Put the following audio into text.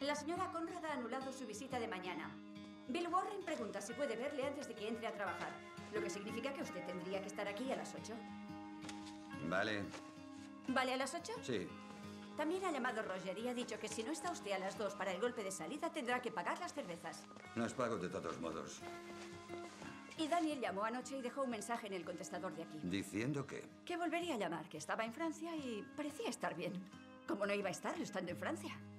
La señora Conrad ha anulado su visita de mañana. Bill Warren pregunta si puede verle antes de que entre a trabajar, lo que significa que usted tendría que estar aquí a las 8. Vale. ¿Vale a las 8? Sí. También ha llamado Roger y ha dicho que si no está usted a las 2 para el golpe de salida, tendrá que pagar las cervezas. Las pago de todos modos. Y Daniel llamó anoche y dejó un mensaje en el contestador de aquí. ¿Diciendo qué? Que volvería a llamar, que estaba en Francia y parecía estar bien. ¿Cómo no iba a estar estando en Francia?